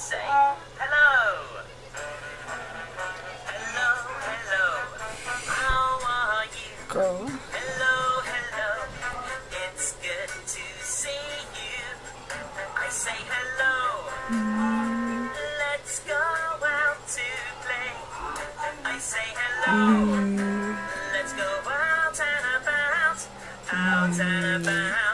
say hello. Hello, hello. How are you? Go. Hello, hello. It's good to see you. I say hello. Let's go out to play. I say hello. Let's go out and about. Out and about.